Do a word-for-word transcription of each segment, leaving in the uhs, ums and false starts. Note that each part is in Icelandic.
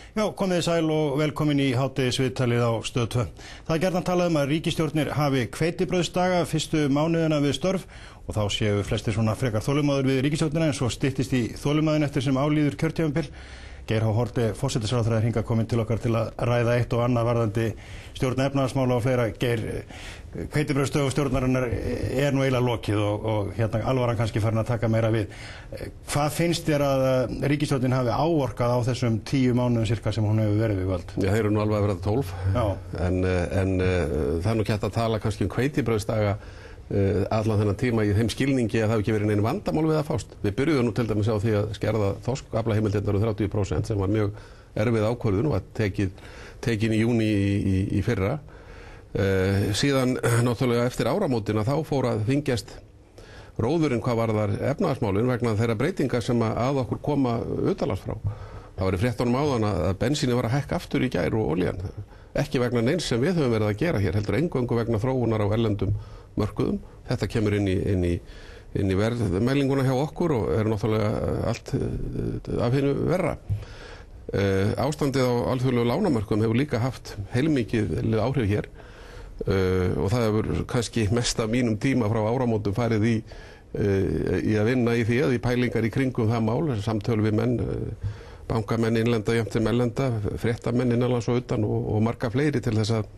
Já, komið þið sæl og velkomin í hádegisviðtalið á Stöð tvö. Það er gjarnan talað um að ríkisstjórnir hafi hveitibrauðsdaga fyrstu mánuðina við störf og þá séu flestir svona frekar þolinmóðir við ríkisstjórnina en svo styttist í þolinmæðin eftir sem álíður kjörtímabil. Geir H. Haarde forsætisráðherra er hingað kominn til okkar til að ræða eitt og annað varðandi stjórn efnahagsmála og fleira. Geir, hveitibrauðsdagur stjórnarinnar er nú eiginlega lokið og, og hérna alvaran kannski farin að taka meira við. Hvað finnst þér að ríkisstjórnin hafi áorkað á þessum tíu mánuðum cirka sem hún hefur verið við völd? Já, þeir eru nú alveg að vera tólf. Já. En, en það er nú ekki hægt að tala kannski um hveitibrauðsdaga Uh, allan þennan tíma í þeim skilningi að það hefur ekki verið neinu vandamál við að fást. Við byrjuðum nú til dæmis á því að skerða þorskaflaheimildirnar um þrjátíu prósent sem var mjög erfið ákvörðun og var tekið, tekin í júní í, í, í fyrra. Uh, síðan náttúrulega eftir áramótina þá fór að þyngjast róðurinn hvað varðar efnahagsmálin vegna þeirra breytinga sem að okkur koma utanlands frá. Það var í fréttunum áðan að bensíni var að hækka aftur í gær og olían. Ekki vegna neins sem við höfum verið að gera hér, heldur eingöngu vegna þróunar á erlendum mörkuðum. Þetta kemur inn í, inn í, inn í verðmælinguna hjá okkur og er náttúrulega allt af hinu verra. Uh, ástandið á alþjóðlegu lánamörkuðum hefur líka haft heilmikið áhrif hér uh, og það hefur kannski mest af mínum tíma frá áramótum farið í, uh, í að vinna í því að í pælingar í kringum það mál, samtölu við menn, uh, bankamenn innlenda jafnt sem erlenda, fréttamenn innanlands og utan og, og marga fleiri til þess að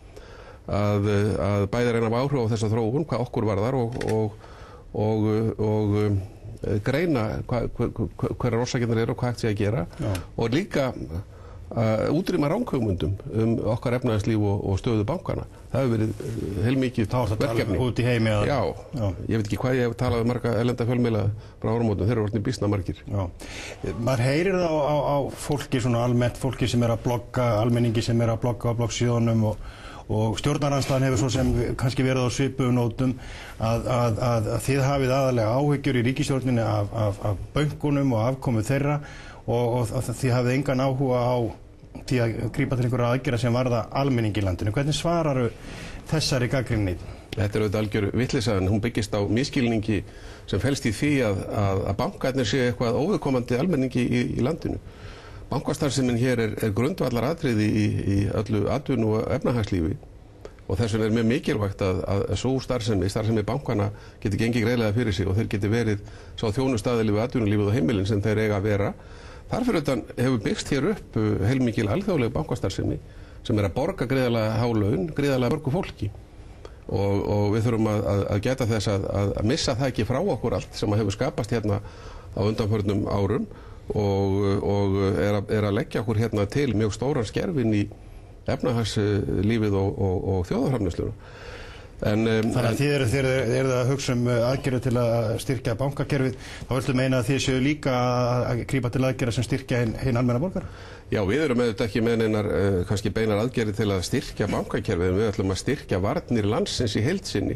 Að, að bæði reyna af áhrif á þessa þróun, hvað okkur varðar og, og, og, og um, greina hva, hver, hverjar orsakirnar eru og hvað hægt sé að gera. Já. Og líka uh, útrýma ranghugmyndum um okkar efnahagslíf og, og stöðu bankana. Það hefur verið heilmikið verkefni. Út í heimi að... Já, Já, ég veit ekki hvað ég hef talað um marga erlenda fjölmiðla frá áramótum, þeir eru orðnir býsna margir. Já. Maður heyrir það á, á, á fólki, svona almennt fólki sem er að blogga, almenningi sem er að blogga á bloggsíðunum og og stjórnarandstaðan hefur svo sem kannski verið á svipuðum nótum að, að, að, að þið hafið aðalega áhyggjur í ríkisstjórninni af, af, af bönkunum og afkomu þeirra og, og að þið hafið engan áhuga á því að grípa til einhverja aðgerða sem varða almenningi í landinu. Hvernig svararu þessari gagnrýni? Þetta er auðvitað algjör vitleysa en hún byggist á misskilningi sem felst í því að, að, að bankarnir séu eitthvað óviðkomandi almenningi í, í landinu. Bankastarfsemin hér er, er grundvallar atriði í, í öllu atvinnu og efnahagslífi og þess vegna er mjög mikilvægt að, að, að svo starfsemi, starfsemi bankana geti gengið greiðlega fyrir sig og þeir geti verið sá þjónustaðili við atvinnulífið og heimilin sem þeir eiga að vera. Þarfir utan hefur byggst hér upp heilmikil alþjóðleg bankastarfsemi sem er að borga greiðlega há laun, greiðlega mörgu fólki og, og við þurfum að, að, að geta þess að, að missa það ekki frá okkur allt sem hefur skapast hérna á undanförnum árum og, og er, að, er að leggja okkur hérna til mjög stóran skerfin í efnahagslífið og, og, og þjóðarframleiðsluna. Um, Þannig að þið eru, þið eru, þið eru að hugsa um aðgerðir til að styrkja bankakerfið, þá viltu meina að þið séu líka að grípa til aðgerða sem styrkja hinn, hinn almenna borgar? Já, við erum auðvitað ekki með neinar uh, kannski beinar aðgerðir til að styrkja bankakerfið, en við ætlum að styrkja varnir landsins í heild sinni,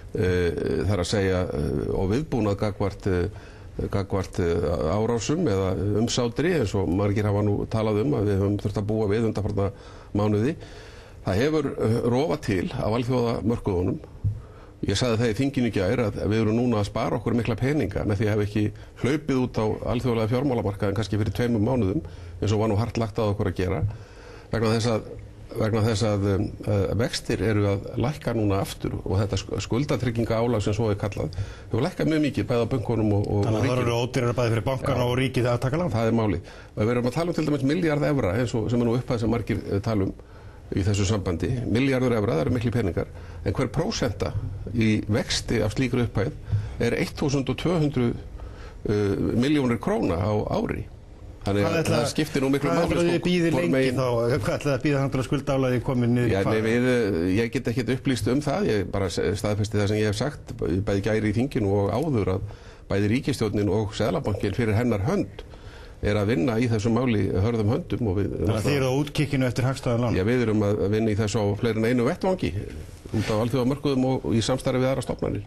uh, þar að segja uh, og viðbúnað gagvart uh, gagvart árásum eða umsátri eins og margir hafa nú talað um að við höfum þurft að búa við undanfarna mánuði. Það hefur rofað til á alþjóðamörkuðunum. Ég sagði það í þinginu í gær að við erum núna að spara okkur mikla peninga með því að hafa ekki hlaupið út á alþjóðlega fjármálamarkaðin kannski fyrir tveimur mánuðum eins og var nú hart lagt að okkur að gera vegna þess að vegna þess að um, vextir eru að lækka núna aftur og þetta skuldatrygginga álag sem svo er kallað hefur lækkað mjög mikið bæði á bönkunum og, og Þannig að það eru ódýrara bæði fyrir bankana og ríkið að taka lán. Það er máli. Og við erum að tala um til dæmis milljarð evra eins og sem er nú upphæð sem margir tala um í þessu sambandi. Milljarður evra, það eru miklu peningar. En hver prósenta í vexti af slíkri upphæð er þúsund tvö hundruð uh, milljónir króna á ári. Þannig að það skiptir nú miklu máli. Hvað ætlaði þið býðið lengi þá? Hvað ætlaði að býða þannig að skuldaálagið komið niður í hvað? Já, nei, við, ég get ekki upplýst um það, ég bara staðfesti það sem ég hef sagt, bæði gæri í þinginu og áður að bæði ríkisstjórnin og Seðlabankinn fyrir hennar hönd er að vinna í þessu máli hörðum höndum. Og við, Þannig að þið eru á útkikkinu eftir hagstæðan lán? Já, við erum að vinna í þessu á fleiri en einu vettvangi út á alþjóðamörkuðum og í samstarfi við aðra stofnanir.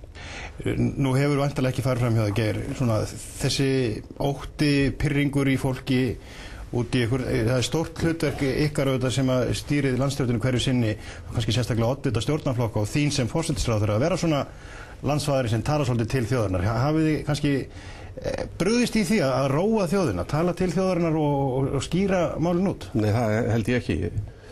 Nú hefur vantarlega ekki farið fram hjá það, Geir, svona þessi ótti, pirringur í fólki út í ykkur, það er stórt hlutverk ykkar auðvitað sem að stýrið landstjórninu hverju sinni, kannski sérstaklega oddvita stjórnarflokka og þín sem forsætisráðherra að vera svona landsfaðari sem tala svolítið til þjóðarinnar. Hafið þið kannski brugðist í því að róa þjóðina, tala til þjóðarinnar og, og, og skýra málin út? Nei, það held ég ekki.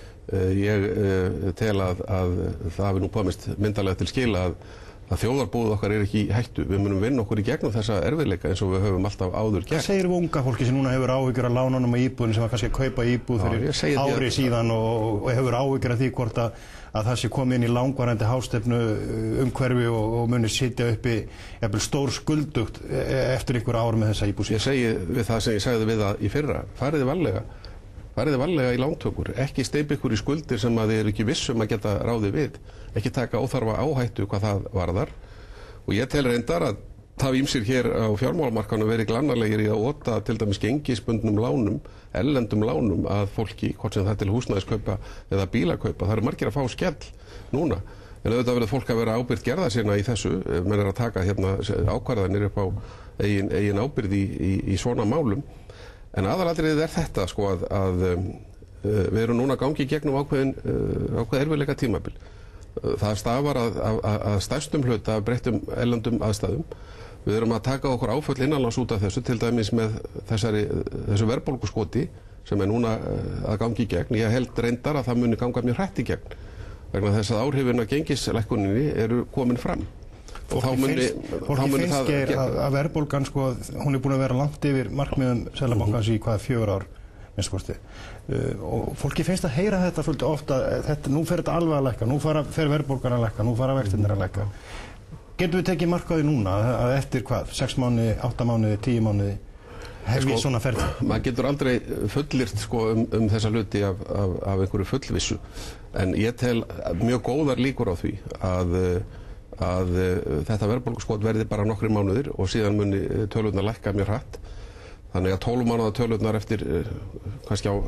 Ég tel að, að það hafi nú komist myndarlega til skila að að þjóðarbúið okkar er ekki í hættu. Við munum vinna okkur í gegnum þessa erfiðleika eins og við höfum alltaf áður gert. Hvað segir við unga fólki sem núna hefur áhyggjur af lánunum og íbúðin sem var kannski að kaupa íbúð fyrir ári síðan og, og hefur áhyggjur af því hvort að, að það sé komið inn í langvarandi hástefnu umhverfi og, og muni sitja uppi jafnvel stór skuldugt eftir ykkur ár með þessa íbúð? Ég segi við það sem ég sagði við það í fyrra, fariði varlega. Fariði varlega í lántökur, ekki steypa ykkur í skuldir sem að þið eru ekki vissum að geta ráðið við, ekki taka óþarfa áhættu hvað það varðar. Og ég tel reyndar að það ýmsir hér á fjármálamarkaðnum verið glannarlegir í að óta til dæmis gengisbundnum lánum, ellendum lánum að fólki, hvort sem það til húsnæðiskaupa eða bílakaupa. Það eru margir að fá skell núna. En auðvitað verður fólk að vera ábyrgt gerða sinna í þessu, ef menn er að taka hérna ákvarðanir upp á eigin, eigin ábyrgð í, í, í svona málum. En aðalatriðið er þetta sko að, að um, við erum núna gangi gegnum ákveðin, uh, ákveð erfiðleika tímabil. Uh, það stafar að, að, að stærstum hluta af breyttum erlendum aðstæðum. Við erum að taka okkur áföll innanlands út af þessu, til dæmis með þessari, þessu verðbólguskoti sem er núna uh, að gangi í gegn. Ég held reyndar að það muni ganga mjög hrætt í gegn, vegna þess að áhrifin af gengislækkuninni eru komin fram. Fólki finnst, fólki finnst það, ger, að, að verðbólgan sko, hún er búin að vera langt yfir markmiðum Seðlabankans í hvaða fjögur ár minnst kosti. Uh, og fólki finnst að heyra þetta svolítið ofta, þetta, nú fer þetta alveg að lækka, nú fara, fer verðbólgan að lækka, nú fara vextirnir að lækka. Getum við tekið mark á því núna að eftir hvað, sex mánuði, átta mánuði, tíu mánuði hef við sko, svona ferð? Maður getur aldrei fullirt sko, um, um þessa hluti af, af, af einhverju fullvissu, en ég tel mjög góðar líkur á því að að uh, þetta verðbólguskot verði bara nokkri mánuðir og síðan muni tölurnar lækka mjög hratt. Þannig að tólf mánuða tölurnar eftir uh, kannski á,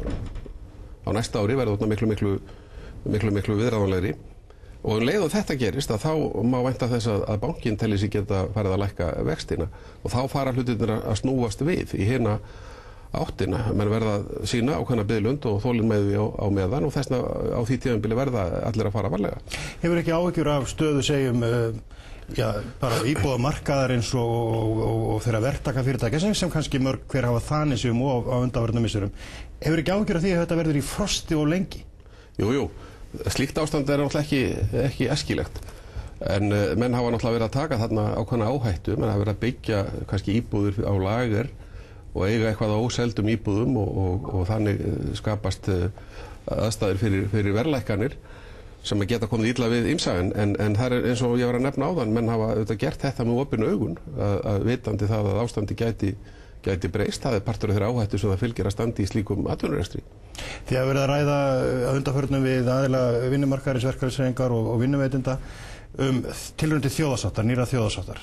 á næsta ári verður miklu, miklu, miklu, miklu viðráðanlegri. Og um leið og þetta gerist að þá má vænta þess að, að bankinn telli sig geta farið að lækka vextina og þá fara hlutirnir að snúast við í hina áttina. Menn verða að sína ákveðna biðlund og þolinmæði á, á meðan og þessna á því tímabili verða allir að fara varlega. Hefur ekki áhyggjur af stöðu segjum uh, já, bara íbúðamarkaðarins og, og, og, og þeirra verktakafyrirtækja sem, sem kannski mörg hver hafa þannig sem og á undanfarnum misserum. Hefur ekki áhyggjur af því að þetta verður í frosti og lengi? Jú, jú. Slíkt ástand er náttúrulega ekki, ekki æskilegt. En uh, menn hafa náttúrulega verið að taka þarna ákveðna áhættu, menn hafa verið að byggja kannski íbúður á lager og eiga eitthvað á óseldum íbúðum og, og, og þannig skapast aðstæður fyrir, fyrir verðlækkanir sem að geta komið illa við ýmsa en, en, en það er eins og ég var að nefna áðan, menn hafa auðvitað gert þetta með opinu augun að, að vitandi það að ástandi gæti, gæti breyst, það er partur af þeirra áhættu sem það fylgir að standi í slíkum atvinnurekstri. Þið hafa verið að ræða að undanförnum við aðila vinnumarkaðarins, verkalýðshreyfingar og, og vinnuveitinda um tilraun til þjóðarsáttar, nýrra þjóðarsáttar.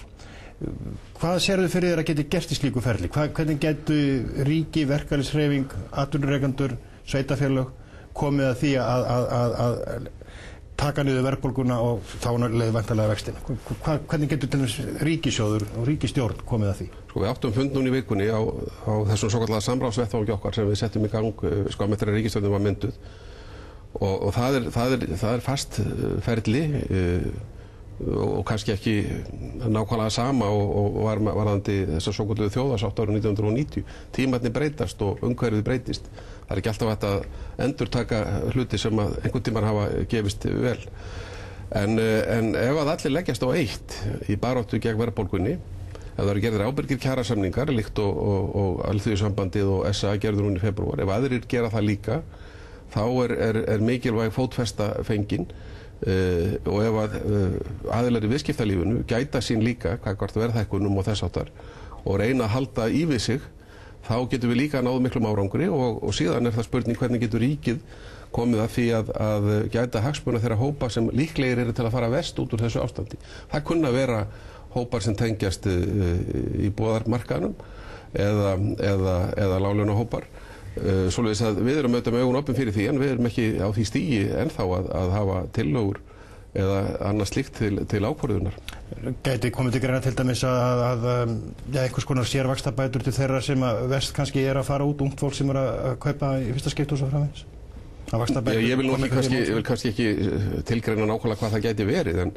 Hvað sérðu fyrir þér að geti gert í slíku ferli? Hvað, hvernig getur ríki, verkalýðshreyfing, atvinnurekendur, sveitafélög komið að því að, að, að, að taka niður verðbólguna og þá leið væntanlega vextina? Hvað, hvernig getur til þess ríkissjóður og ríkisstjórn komið að því? Sko við áttum fund núna í vikunni á, á þessum svokallaða samráðsvettvangi okkar sem við settum í gang skömmu eftir að ríkisstjórnin var mynduð og, og það, er, það, er, það er fast ferli uh, og kannski ekki nákvæmlega sama og, og var, varðandi þessar svokölluðu þjóðarsátt árið nítján hundruð og níutíu. Tímarnir breytast og umhverfið breytist. Það er ekki alltaf hægt að endurtaka hluti sem að einhvern tímann hafa gefist vel. En, en ef að allir leggjast á eitt í baráttu gegn verðbólgunni, ef það eru gerðir ábyrgir kjarasamningar líkt og, og, og Alþýðusambandið og S A gerður hún í febrúar, ef aðrir gera það líka, þá er, er, er mikilvæg fótfesta fengin. Uh, og ef að uh, aðilar í viðskiptalífinu gæta sín líka gagnvart verðhækkunum og þess áttar og reyna að halda í við sig, þá getum við líka náð miklum árangri og, og síðan er það spurning hvernig getur ríkið komið að því að, að gæta hagsmuna þeirra hópa sem líklegir eru til að fara vest út úr þessu ástandi. Það kunna vera hópar sem tengjast uh, í búðarmarkaðnum eða, eða, eða láglaunahópar. Uh, Svoleiðis að við erum auðvitað með augun opin fyrir því en við erum ekki á því stígi ennþá að, að hafa tillögur eða annað slíkt til, til ákvörðunar. Gæti komið til greina til dæmis að, að ja, einhvers konar sérvaxtabætur til þeirra sem að vest kannski er að fara út, ungt fólk sem er að kaupa í fyrsta skipti og svo framvegis? Ég, ég vil nú ekki kannski, ég vil kannski ekki tilgreina nákvæmlega hvað það gæti verið en,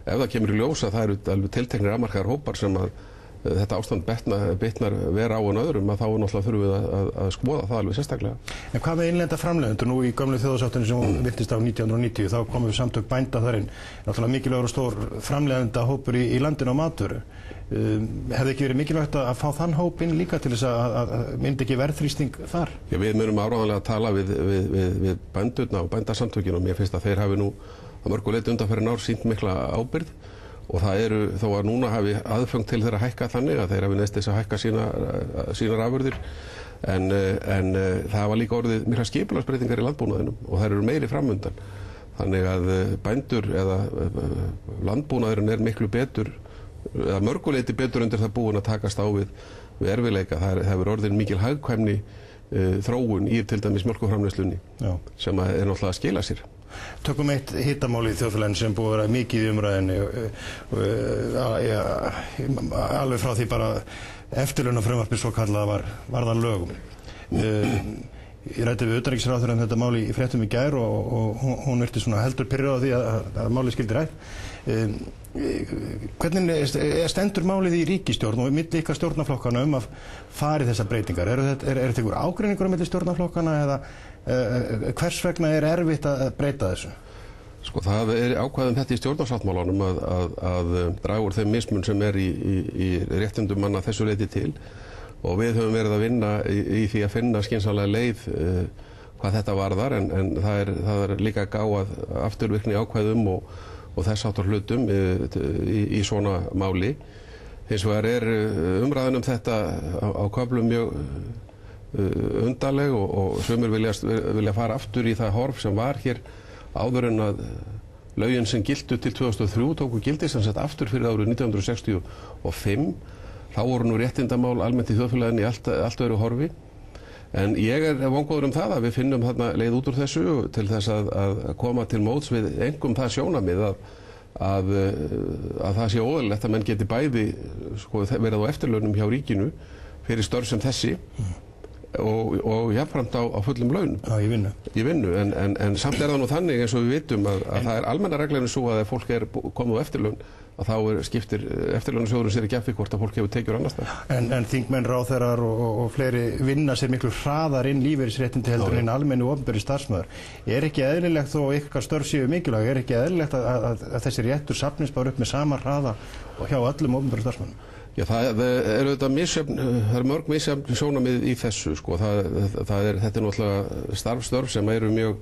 ef það kemur í ljós að það eru alveg tilteknir afmarkaðar hópar sem að þetta ástand bitnar, bitnar vera á en öðrum, að þá náttúrulega þurfum við að, að, að skoða það alveg sérstaklega. En hvað með innlenda framleiðendur? Nú í gömlu þjóðarsáttinni sem mm. virtist á nítján hundruð og níutíu, þá komum við samtök bænda þar inn. Náttúrulega mikilvægur og stór framleiðenda hópur í, í landinu á matvöru. Um, hefði ekki verið mikilvægt að fá þann hóp inn líka til þess að, að, að myndi ekki verðþrýsting þar? Já, við munum áreiðanlega að tala við, við, við, við bændurna og bændasamtökin og mér finnst að þeir hafi nú að mörgu leyti undanfarin ár sýnt mikla ábyrgð. Og það eru, þó að núna hafi aðföng til þeirra hækka þannig að þeir hafi neist þess að hækka sína, sínar afurðir en, en það var líka orðið mikla skipulagsbreytingar í landbúnaðinum og þær eru meiri framundan. Þannig að bændur eða landbúnaðurinn er miklu betur, eða mörguleiti betur undir það búin að takast á við, við erfiðleika. Það hefur orðið mikil hagkvæmni uh, þróun í til dæmis mjólkurframleiðslunni sem er náttúrulega að skila sér. Tökum eitt hitamál í þjóðfélaginu sem búið að vera mikið í umræðinni alveg frá því bara eftirlaunafrumvarpið svo kallað var varðan lögum. Ég ræddi við utanríkisráðherra um þetta máli í fréttum í gær og, og hún, hún virti svona heldur pirruð á því að, að máli skildi rætt. Hvernig er stendur málið í ríkisstjórn og milli ykkar stjórnarflokkana um að fari þessar breytingar? Er þetta er, er þetta ykkur ágreiningur á milli stjórnarflokkana eða uh, hvers vegna er erfitt að breyta þessu? Sko það er ákvæðum þetta í stjórnarsáttmálanum að, að, að draga úr þeim mismun sem er í, í, í réttindum manna þessu leyti til og við höfum verið að vinna í, í því að finna skynsamlega leið uh, hvað þetta varðar en, en það, er, það er líka gáð afturvirkni ákvæðum og, og þess áttar hlutum uh, í, í svona máli. Hins vegar er umræðan um þetta á, á köflum mjög uh, undarleg og, og sumir vilja, vilja fara aftur í það horf sem var hér áður en að lögin sem giltu til tvö þúsund og þrjú tóku gildi sem sett aftur fyrir árið nítján hundruð sextíu og fimm. Þá voru nú réttindamál almennt í þjóðfélaginu í allt, allt öðru horfi. En ég er vongóður um það að við finnum þarna leið út úr þessu til þess að, að koma til móts við engum það sjónarmið að, að, að það sé óeðlilegt að menn geti bæði sko, verið á eftirlaunum hjá ríkinu fyrir störf sem þessi og, og jafnframt á, á fullum launum. Já, í vinnu. Í vinnu, en, en, en samt er það nú þannig eins og við vitum að, að það er almenna reglinu svo að ef fólk er komið á eftirlaun að þá er skiptir eftirlaunasjóðurinn sér ekki af því hvort að fólk hefur tekjur annars þar. En, en þingmenn, ráðherrar og, og, og fleiri vinna sér miklu hraðar inn lífeyrisréttindi heldur en almennu opinberi starfsmaður. Er ekki eðlilegt þó ykkar störf séu mikilvæg, er ekki eðlilegt að, að, að þessi réttur safnist bara upp með sama hraða og hjá öllum opinberi starfsmönnum? Já, það, það eru þetta misjöfn, það eru mörg misjöfn sjónarmið í þessu, sko. Það, það er, þetta er náttúrulega starfstörf sem eru mjög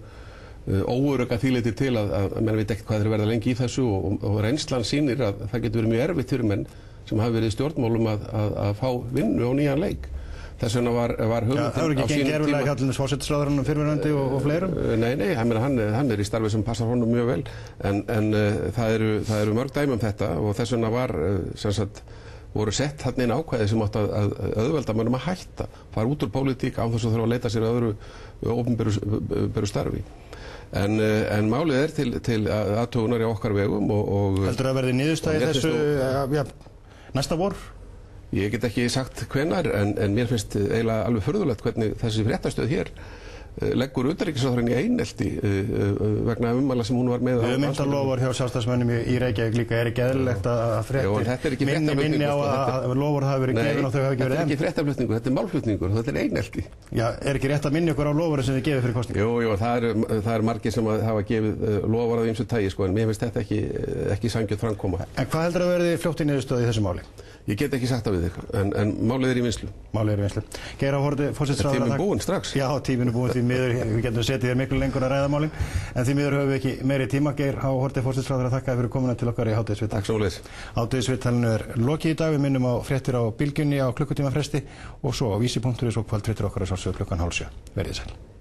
óörugg að því leyti til að, að menn veit ekkert hvað þeir verða lengi í þessu og, og, og reynslan sýnir að það getur verið mjög erfitt fyrir menn sem hafi verið í stjórnmálum að, að, að fá vinnu á nýjan leik. Þess vegna var, var hugmyndin á sínum tíma. Það voru ekki gengið erfilega hjá til þess forsætisráðherranum fyrrverandi og, og fleirum? Nei, nei, hann, hann er í starfi sem passar honum mjög vel en, en uh, það, eru, það eru mörg dæmi um þetta og þess vegna var uh, sem sagt voru sett þarna inn ákvæði sem átt að, að auðvelda mönnum að hætta, fara út úr pólitík án þess að þurfa að leita sér að öðru opinberu starfi. En, en málið er til, til athugunar í okkar vegum og... og heldur að verði niðurstaðið þessu ja, næsta vor? Ég get ekki sagt hvenar en, en mér finnst eiginlega alveg furðulegt hvernig þessi fréttastöð hér leggur utanríkisráðherrann í einelti vegna ummæla sem hún var með. Hugmyndalofar hjá sjálfstæðismönnum í Reykjavík líka er ekki eðlilegt að fréttir minni minni á að lofar hafi verið gefin og þau hafi ekki verið efnd. Þetta er ekki fréttaflutningur, þetta er málflutningur, þetta er einelti. Já, er ekki rétt að minni ykkur á lofari sem þið gefið fyrir kosningu? Jú, jú, það eru það er margir sem hafa gefið lofar af ýmsu tagi sko, en mér finnst þetta ekki, ekki sanngjarnt framkoma. En hvað heldur að verði fljótt í niðurstöðu í þessu máli? Ég get ekki sagt það við þig, en, en málið er í vinslu. Málið er í vinslu. Geir Haarde, forsætisráðherra. Er tíminn búinn strax? Já, tíminn er búinn því miður, við getum setið þér miklu lengur að ræða málin, en því miður höfum við ekki meiri tíma. Geir Haarde, forsætisráðherra, þakka fyrir komuna til okkar í hádegisviðtal. Takk svo leiðis. Hádegisviðtalinu er lokið í dag, við minnum á fréttir á Bylgjunni á klukkutíma fresti og svo á vísi punktur is og kvöldfréttir okkar að sjálfsögðu klukkan hálf sjö. Verið sæl.